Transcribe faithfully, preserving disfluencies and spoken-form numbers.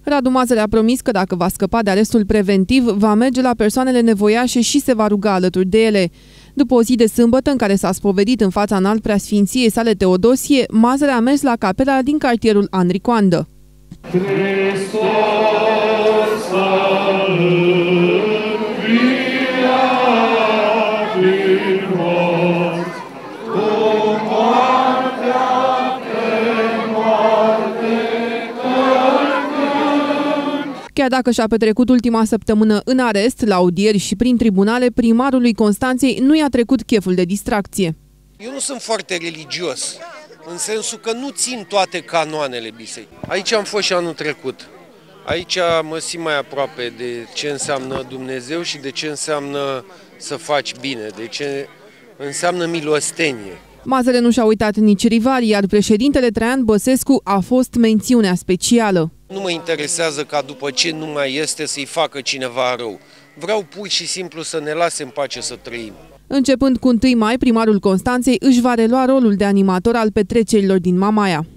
Radu Mazăre a promis că dacă va scăpa de arestul preventiv, va merge la persoanele nevoiașe și se va ruga alături de ele. După o zi de sâmbătă în care s-a spovedit în fața înalt preasfinției sale Teodosie, Mazăre a mers la capela din cartierul Anricoandă. Hristos Chiar dacă și-a petrecut ultima săptămână în arest, la audieri și prin tribunale, primarului Constanței nu i-a trecut cheful de distracție. Eu nu sunt foarte religios, în sensul că nu țin toate canoanele bisericii. Aici am fost și anul trecut. Aici mă simt mai aproape de ce înseamnă Dumnezeu și de ce înseamnă să faci bine, de ce înseamnă milostenie. Mazăre nu și-a uitat nici rivalii, iar președintele Traian Băsescu a fost mențiunea specială. Nu mă interesează ca după ce nu mai este să-i facă cineva rău. Vreau pur și simplu să ne lase în pace să trăim. Începând cu întâi mai, primarul Constanței își va relua rolul de animator al petrecerilor din Mamaia.